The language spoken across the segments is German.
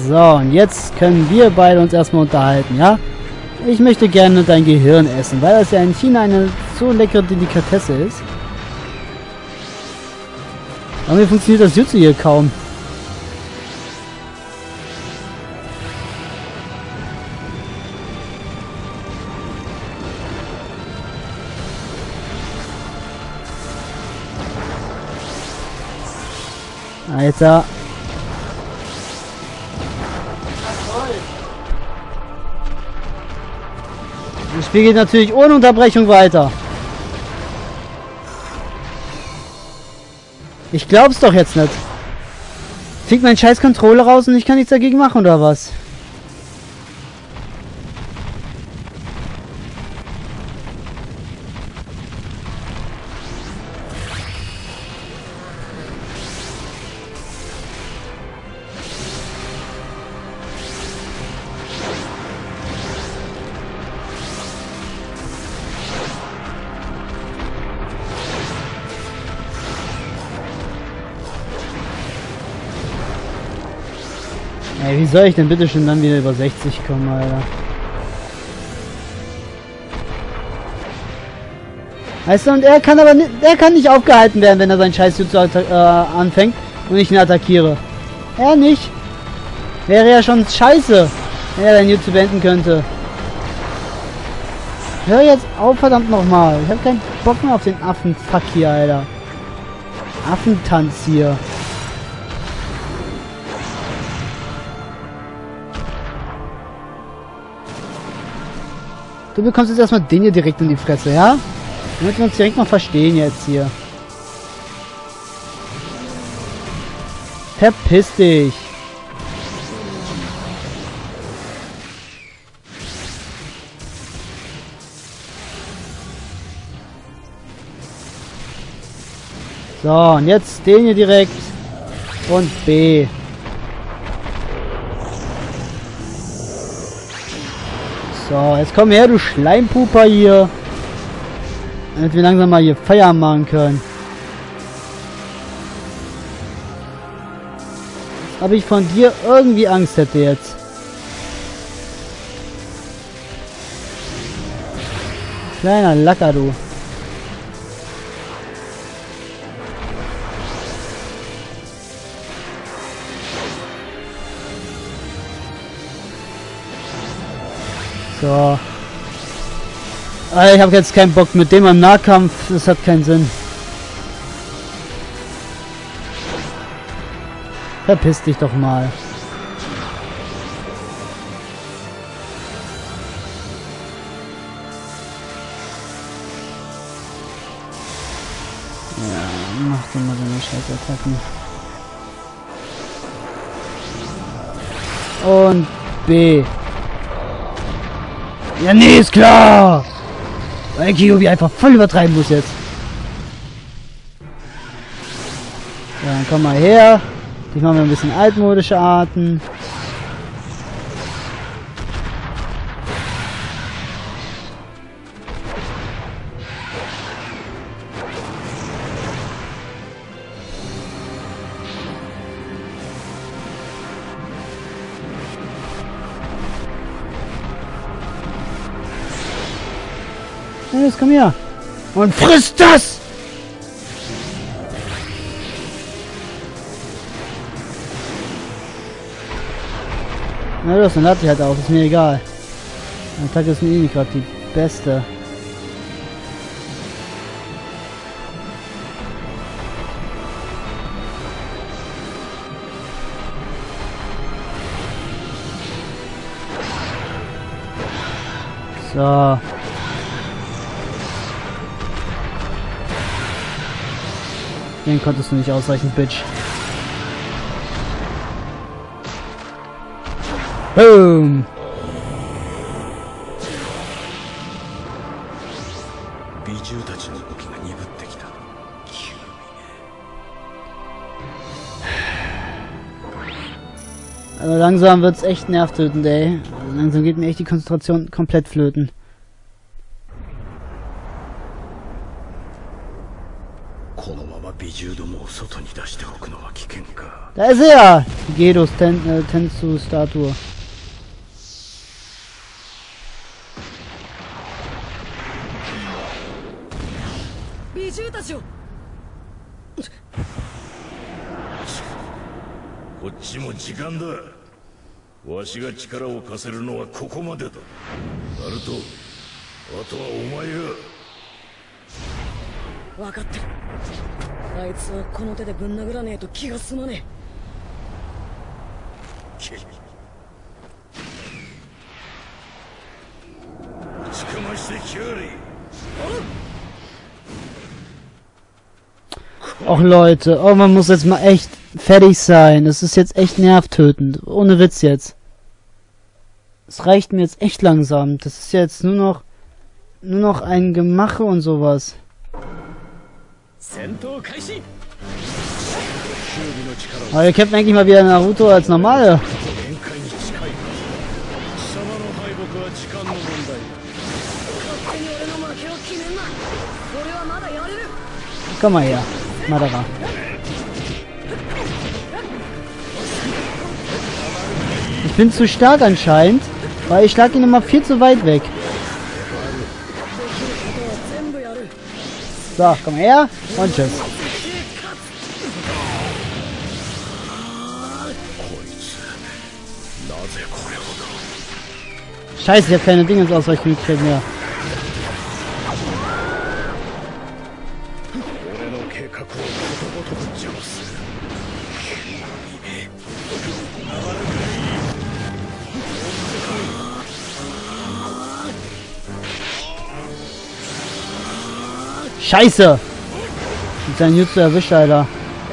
So, und jetzt können wir beide uns erstmal unterhalten, ja? Ich möchte gerne dein Gehirn essen, weil das ja in China eine so leckere Delikatesse ist. Aber mir funktioniert das Jutsu hier kaum. Alter. Das Spiel geht natürlich ohne Unterbrechung weiter. Ich glaub's doch jetzt nicht. Fliegt mein scheiß Controller raus und ich kann nichts dagegen machen, oder was? Ey, wie soll ich denn bitte schon dann wieder über 60 kommen, Alter? Weißt du, und er kann aber nicht, er kann nicht aufgehalten werden, wenn er seinen Scheiß zu anfängt und ich ihn attackiere. Er nicht. Wäre ja schon scheiße, wenn er dein Jutsu beenden könnte. Hör jetzt auf, verdammt nochmal. Ich hab keinen Bock mehr auf den Affenfuck hier, Alter. Affentanz hier. Du bekommst jetzt erstmal den hier direkt in die Fresse, ja? Damit wir uns direkt mal verstehen jetzt hier. Verpiss dich. So, und jetzt den hier direkt. Und B. So, jetzt komm her, du Schleimpuper hier. Damit wir langsam mal hier Feierabend machen können. Ob ich von dir irgendwie Angst hätte jetzt. Kleiner Lacker, du. So. Ich habe jetzt keinen Bock mit dem im Nahkampf. Das hat keinen Sinn. Verpiss dich doch mal. Ja, mach doch mal deine Scheißattacken. Und B. Ja, nee, ist klar! Weil Kyuubi einfach voll übertreiben muss jetzt. Ja, dann komm mal her. Ich mache ein bisschen altmodische Arten. Los, komm her. Und frisst das! Na los, dann lad die halt auf, ist mir egal. Die Attacke ist mir gerade die beste. So. Den konntest du nicht ausreichen, Bitch. Boom! Also langsam wird's echt nervtötend, ey. Also langsam geht mir echt die Konzentration komplett flöten. Da ist er! Die Gedos Tensu-Statue. Och Leute, oh, man muss jetzt mal echt fertig sein. Das ist jetzt echt nervtötend. Ohne Witz jetzt. Es reicht mir jetzt echt langsam. Das ist jetzt nur noch ein Gemache und sowas. Aber wir kämpfen eigentlich mal wieder Naruto als normal. Komm mal her, Madara. Ich bin zu stark anscheinend, weil ich schlag ihn immer viel zu weit weg. So, komm her und tschüss. Scheiße, ich habe keine Dingensausweichmöglichkeit mehr. Scheiße! Mit seinem Jutsu erwischt, Alter.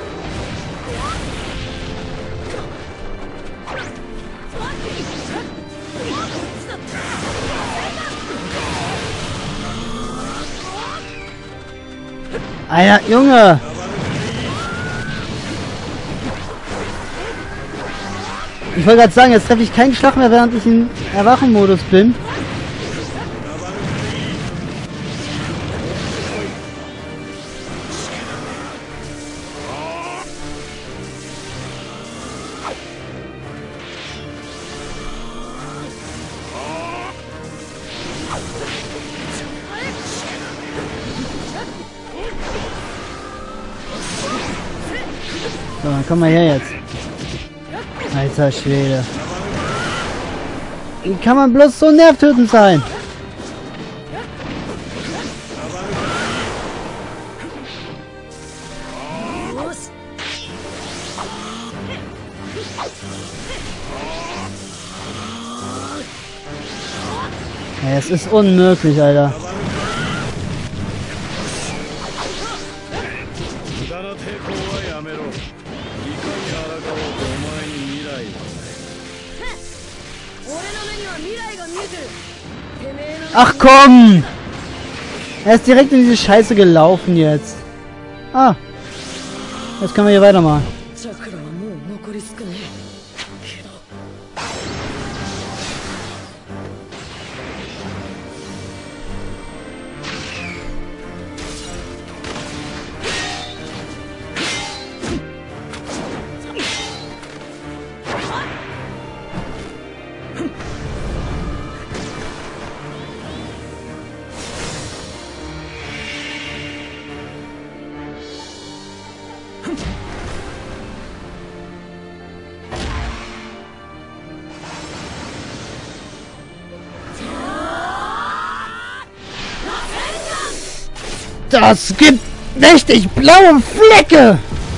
Alter, Junge! Ich wollte gerade sagen, jetzt treffe ich keinen Schlag mehr, während ich im Erwachenmodus bin. So, dann komm mal her jetzt. Alter Schwede. Wie kann man bloß so nervtötend sein? Ja, es ist unmöglich, Alter. Ach komm! Er ist direkt in diese Scheiße gelaufen jetzt. Ah. Jetzt können wir hier weitermachen. Das gibt richtig blaue Flecke!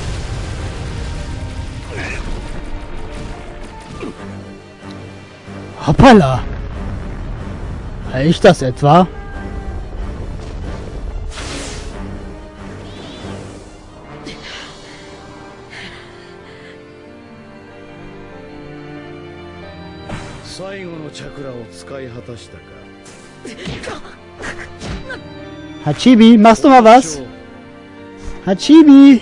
Hoppala! War ich das etwa? Hachibi, machst du mal was? Hachibi!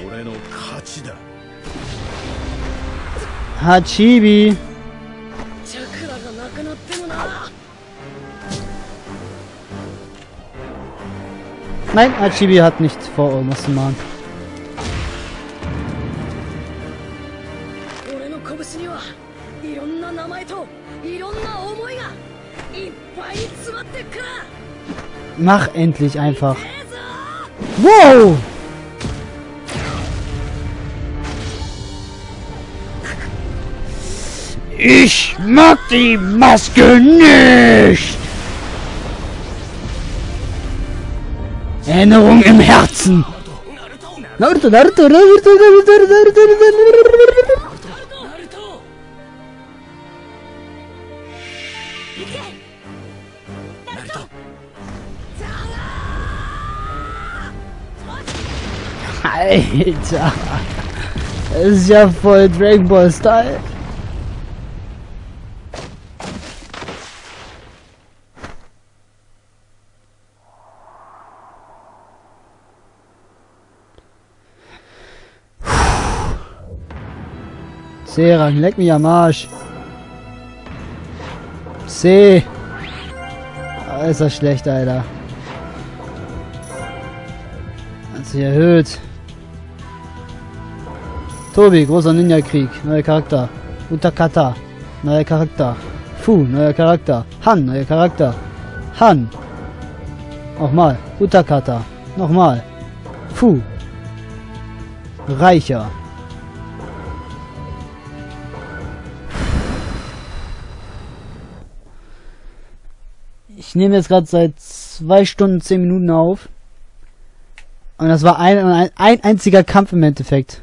Hachibi! Nein, Hachibi hat nicht vor, irgendwas zu machen. 拳にはいろんな名前といろんな思いがいっぱい詰まってっから。 Mach endlich einfach. Wow! Ich mag die Maske nicht! Erinnerung im Herzen! Naruto, Naruto, Naruto, Naruto, Naruto, Naruto. 'Alter! Das ist ja voll Dragon Ball Style. C-Rang, leck mich am Arsch. C. Ah, ist das schlecht, Alter. Hat sich erhöht. Tobi, großer Ninja-Krieg, neuer Charakter. Utakata, neuer Charakter. Fu, neuer Charakter. Han, neuer Charakter. Han. Nochmal. Utakata. Nochmal. Fu. Reicher. Ich nehme jetzt gerade seit 2 Stunden 10 Minuten auf. Und das war ein einziger Kampf im Endeffekt.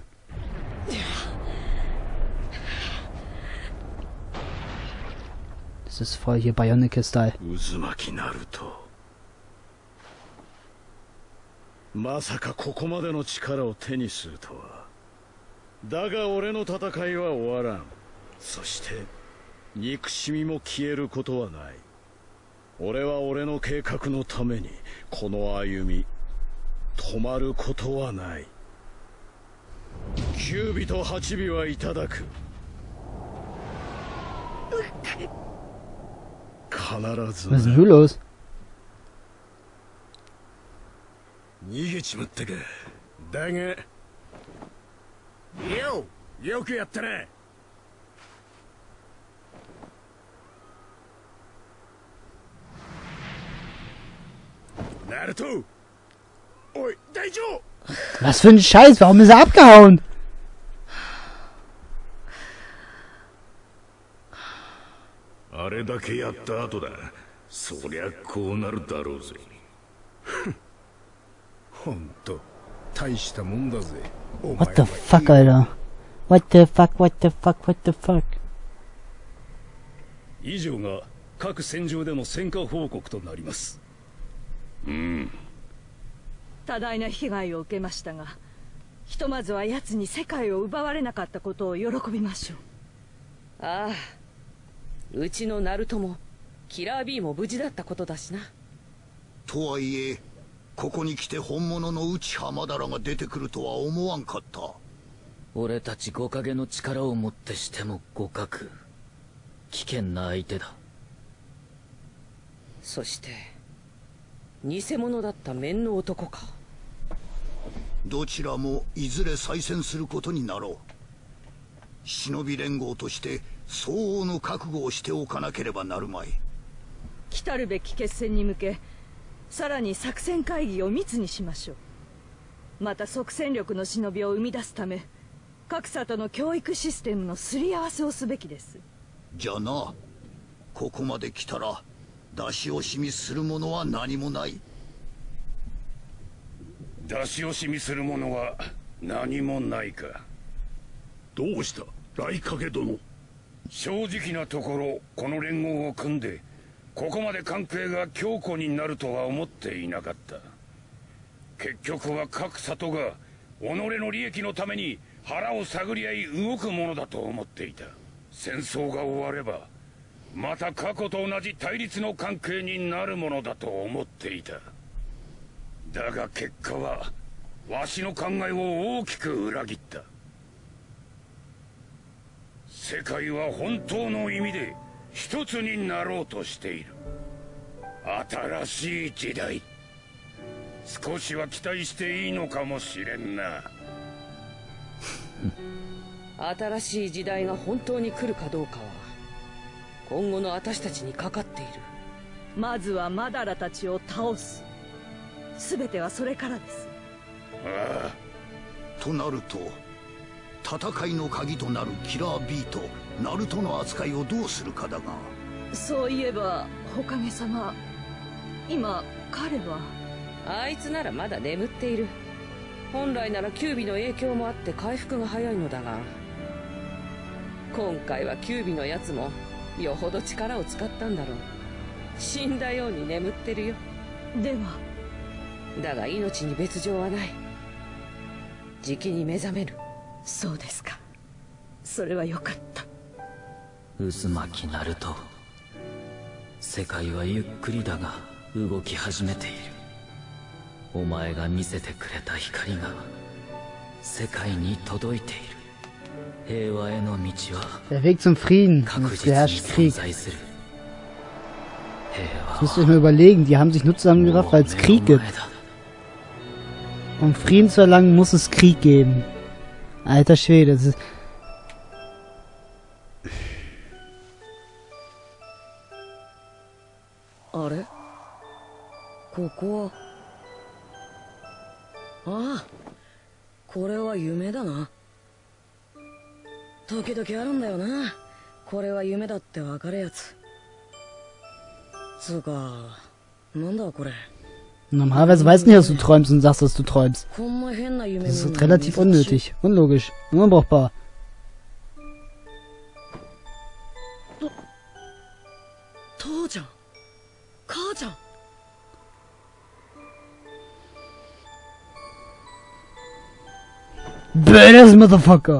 Das ist voll hier Bionicle-Style. Uzumaki Naruto. まさかここまでの力を手にするとは。だが俺の戦いは終わらん。そして憎しみも消えることはない。俺は俺の計画のためにこの歩み止まることはない。9尾と8尾はいただく。必ず。 Was ist denn hier los? 逃げちまったか。だがよくやったな。ナルト、おい、大丈夫。 Was für ein Scheiß, warum ist er abgehauen? あれだけやった後だ。そりゃこうなるだろうぜ。ほんと大したもんだぜ。 What the fuck, Alter? What the fuck, what the fuck, what the fuck? 以上が各戦場での戦果報告となります。 多大な被害を受けましたが、ひとまずは奴に世界を奪われなかったことを喜びましょう。ああ、うちのナルトもキラー B も無事だったことだしな。 とはいえここに来て本物の内浜田らが出てくるとは思わんかった。 俺たち五影の力をもってしても互角。危険な相手だ。 そして偽物だった面の男か。 どちらもいずれ再戦することになろう。忍び連合として相応の覚悟をしておかなければなるまい。 来るべき決戦に向け、さらに作戦会議を密にしましょう。また即戦力の忍びを生み出すため、各里の教育システムのすり合わせをすべきです。 じゃな、ここまで来たら出し惜しみするものは何もない。 出し惜しみするものは何もないか。どうした来影殿。正直なところこの連合を組んでここまで関係が強固になるとは思っていなかった。結局は各里が己の利益のために腹を探り合い動くものだと思っていた。戦争が終わればまた過去と同じ対立の関係になるものだと思っていた。だが結果はわしの考えを大きく裏切った。世界は本当の意味で一つになろうとしている。新しい時代、少しは期待していいのかもしれんな。 新しい時代が本当に来るかどうかは今後の私たちにかかっている。まずはマダラたちを倒す。全てはそれからです。 ああ。となると戦いの鍵となるキラー B とナルトの扱いをどうするかだが。 そういえば火影様、今彼は。あいつならまだ眠っている。本来ならキュービの影響もあって回復が早いのだが、今回はキュービのやつもよほど力を使ったんだろう。死んだように眠ってるよ。では。だが命に別状はない。じきに目覚める。そうですか。それはよかった。 渦巻きナルト、世界はゆっくりだが動き始めている。お前が見せてくれた光が世界に届いている。平和への道は Der Weg zum Frieden. Jetzt beherrscht Krieg. Das müsst ihr euch mal überlegen. Die haben sich nur zusammengerafft, weil es Krieg gibt. Um Frieden zu erlangen, muss es Krieg geben. Alter Schwede, das ist... Are? ここは... ああ、これは夢だな。時々あるんだよな。これは夢だってわかるやつ。つうか、なんだこれ。 Normalerweise weißt du nicht, dass du träumst und sagst, dass du träumst. Das ist relativ unnötig, unlogisch, unbrauchbar. Badass Motherfucker!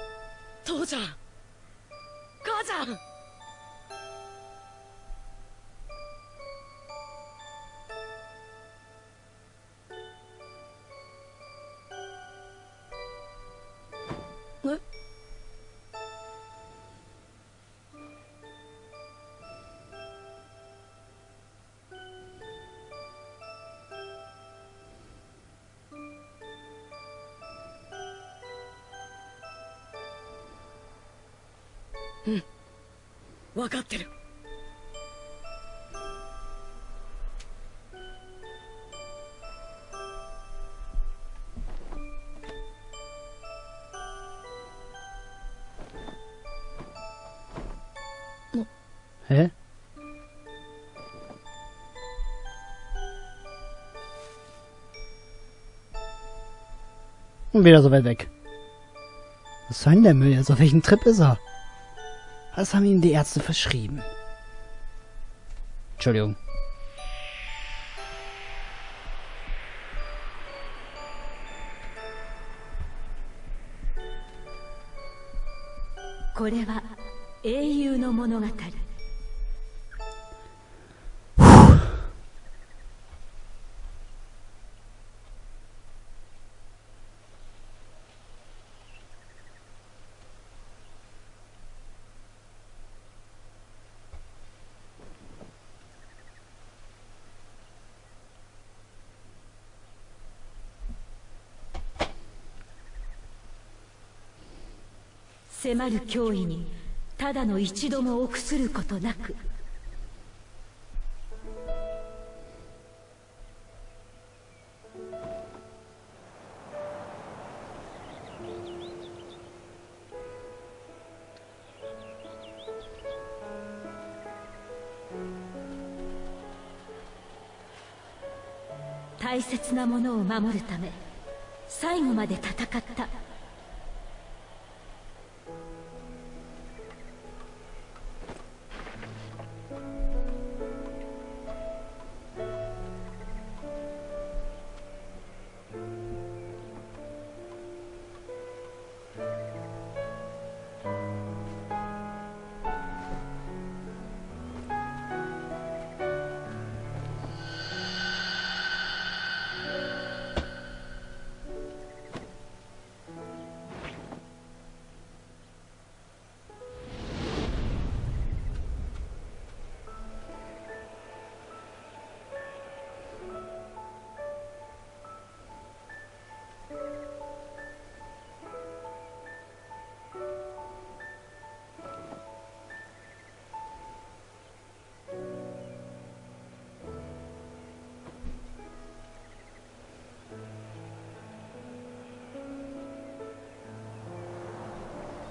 Hm. 分かってる。 Hä? Und wieder so weit weg. Was soll denn der Müll jetzt? Auf welchem Trip ist er? Was haben ihm die Ärzte verschrieben? Entschuldigung. Puh. 迫る脅威にただの一度も臆することなく、大切なものを守るため最後まで戦った。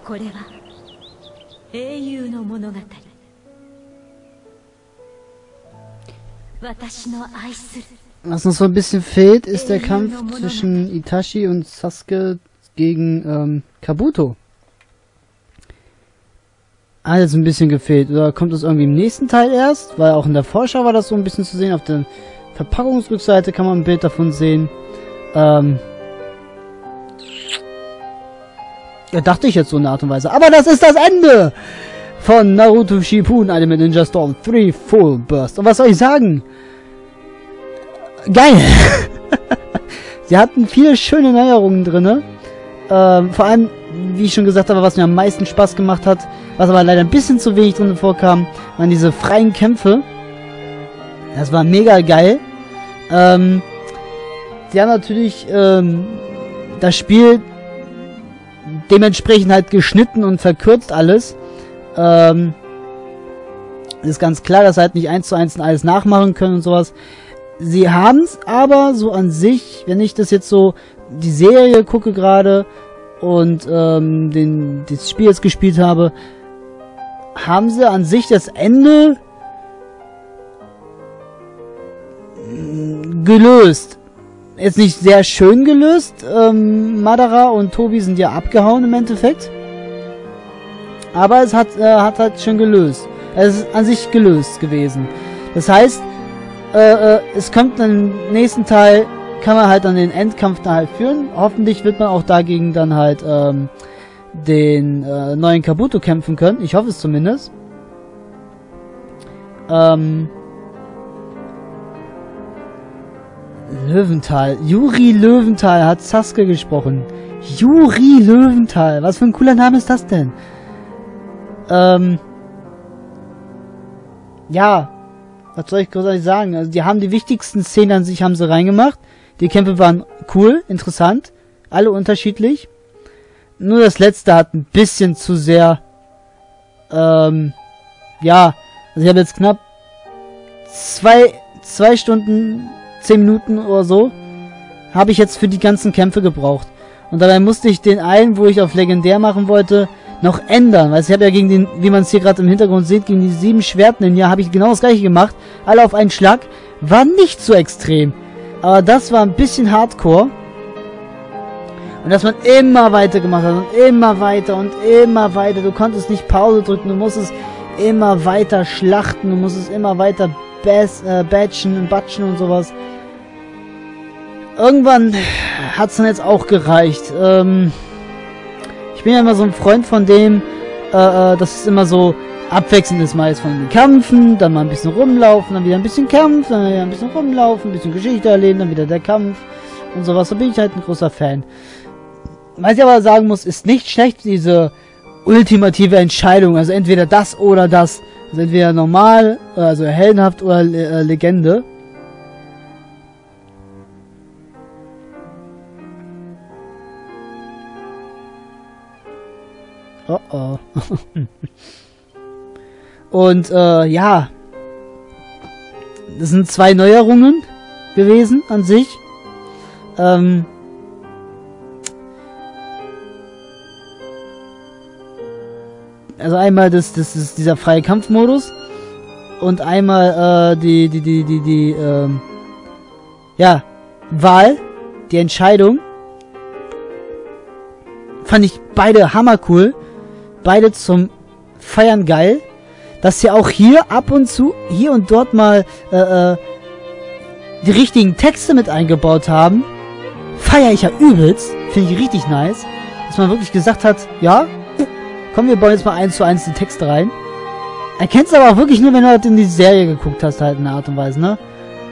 これは英雄の物語。私の愛する。 Was uns so ein bisschen fehlt, ist der Kampf zwischen Itachi und Sasuke gegen Kabuto. Alles ein bisschen gefehlt. Oder kommt das irgendwie im nächsten Teil erst? Weil auch in der Vorschau war das so ein bisschen zu sehen. Auf der Verpackungsrückseite kann man ein Bild davon sehen. Ja, dachte ich jetzt so in der Art und Weise. Aber das ist das Ende von Naruto Shippuden Ultimate Ninja Storm 3 Full Burst. Und was soll ich sagen? Geil! Sie hatten viele schöne Neuerungen drin. Vor allem, wie ich schon gesagt habe, was mir am meisten Spaß gemacht hat, was aber leider ein bisschen zu wenig drin vorkam, waren diese freien Kämpfe. Das war mega geil. Sie haben natürlich das Spiel dementsprechend halt geschnitten und verkürzt alles. Ist ganz klar, dass sie halt nicht 1:1 alles nachmachen können und sowas. Sie haben es aber so an sich, wenn ich das jetzt so die Serie gucke gerade und das Spiel jetzt gespielt habe, haben sie an sich das Ende gelöst. Jetzt nicht sehr schön gelöst. Madara und Tobi sind ja abgehauen im Endeffekt. Aber es hat halt schon gelöst. Es ist an sich gelöst gewesen. Das heißt, es kommt im nächsten Teil, kann man halt dann den Endkampf da halt führen. Hoffentlich wird man auch dagegen dann halt den neuen Kabuto kämpfen können. Ich hoffe es zumindest. Löwenthal. Juri Löwenthal hat Sasuke gesprochen. Juri Löwenthal. Was für ein cooler Name ist das denn? Ja. Was soll ich großartig sagen? Also die haben die wichtigsten Szenen an sich haben sie reingemacht. Die Kämpfe waren cool, interessant. Alle unterschiedlich. Nur das letzte hat ein bisschen zu sehr ja. Also ich habe jetzt knapp 2 Stunden 10 Minuten oder so habe ich jetzt für die ganzen Kämpfe gebraucht. Und dabei musste ich den einen, wo ich auf legendär machen wollte, noch ändern. Weil ich habe ja gegen den, wie man es hier gerade im Hintergrund sieht, gegen die 7 Schwertninja habe ich genau das gleiche gemacht. Alle auf einen Schlag. War nicht so extrem. Aber das war ein bisschen Hardcore. Und dass man immer weiter gemacht hat und immer weiter und immer weiter. Du konntest nicht Pause drücken, du musstest immer weiter schlachten, du musstest immer weiter batchen und batschen und sowas. Irgendwann hat es dann jetzt auch gereicht. Ich bin ja immer so ein Freund von dem, dass es immer so abwechselnd ist, mal jetzt von den Kämpfen, dann mal ein bisschen rumlaufen, dann wieder ein bisschen Kampf, dann wieder ein bisschen rumlaufen, ein bisschen Geschichte erleben, dann wieder der Kampf und sowas. Da bin ich halt ein großer Fan. Was ich aber sagen muss, ist nicht schlecht, diese ultimative Entscheidung, also entweder das oder das. Also entweder normal, also heldenhaft oder Legende. Oh oh. Und ja, das sind 2 Neuerungen gewesen an sich. Also einmal das ist dieser freie Kampfmodus und einmal ja, Wahl, die Entscheidung. Fand ich beide hammercool. Beide zum Feiern geil. Dass sie auch hier ab und zu, hier und dort mal die richtigen Texte mit eingebaut haben. Feier ich ja übelst. Finde ich richtig nice. Dass man wirklich gesagt hat, ja, komm, wir bauen jetzt mal 1:1 die Texte rein. Erkennst aber auch wirklich nur, wenn du halt in die Serie geguckt hast, halt in der Art und Weise, ne?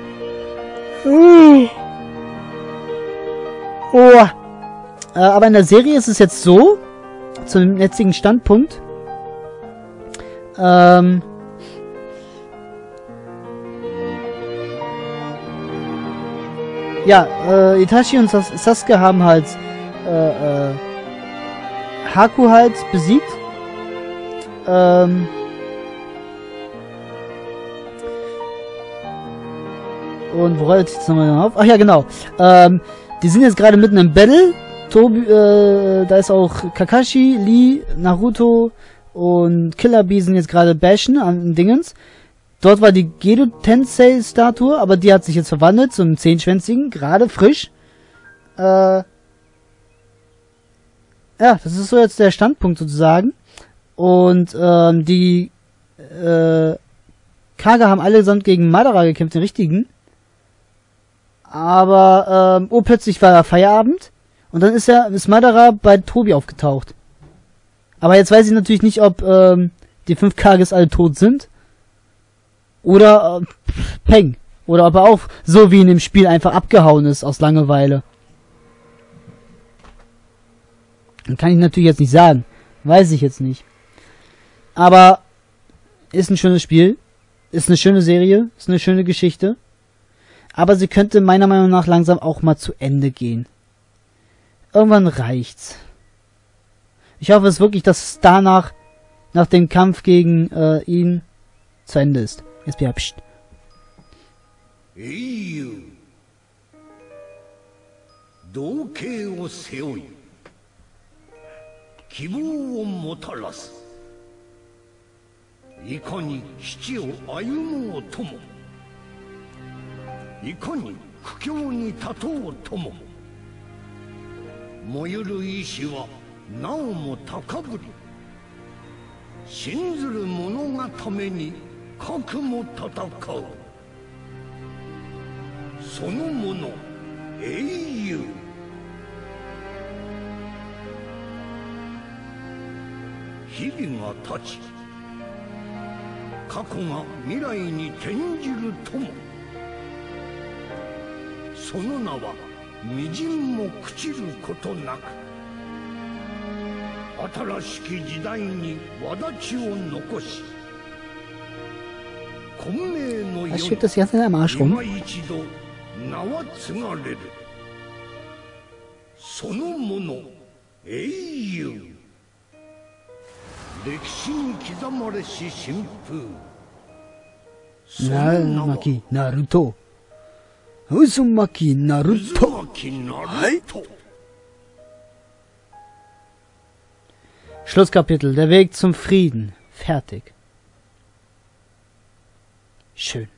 Oh. Aber in der Serie ist es jetzt so, zum jetzigen Standpunkt, ja, Itachi und Sasuke haben halt Haku halt besiegt. Und wo rollt jetzt nochmal auf? Ach ja, genau. Die sind jetzt gerade mitten im Battle. Da ist auch Kakashi, Lee, Naruto und Killer Bee sind jetzt gerade bashen an Dingens. Dort war die Gedo Tensei Statue, aber die hat sich jetzt verwandelt zum Zehnschwänzigen, gerade frisch. Ja, das ist so jetzt der Standpunkt sozusagen. Und die Kage haben allesamt gegen Madara gekämpft, den richtigen. Aber plötzlich war Feierabend und dann ist Madara bei Tobi aufgetaucht. Aber jetzt weiß ich natürlich nicht, ob die 5 Kages alle tot sind. Oder Peng. Oder ob er auch so wie in dem Spiel einfach abgehauen ist aus Langeweile. Kann ich natürlich jetzt nicht sagen. Weiß ich jetzt nicht. Aber ist ein schönes Spiel. Ist eine schöne Serie. Ist eine schöne Geschichte. Aber sie könnte meiner Meinung nach langsam auch mal zu Ende gehen. Irgendwann reicht's. Ich hoffe es wirklich, dass es danach, nach dem Kampf gegen ihn, zu Ende ist. Jetzt bin ich pst. 英雄同型を背負い希望をもたらすいかに基地を歩もうともいかに苦境に立とうとも燃ゆる意志はなおも高ぶり信ずる者がために核も戦うそのもの英雄日々が経ち過去が未来に転じるともその名はみじんも朽ちることなく新しき時代に轍を残し混迷の世に今一度名は継がれるそのもの英雄歴史に刻まれし新風 Naruto Naruto Uzumaki Naruto. Schlusskapitel. Der Weg zum Frieden. Fertig. Schön.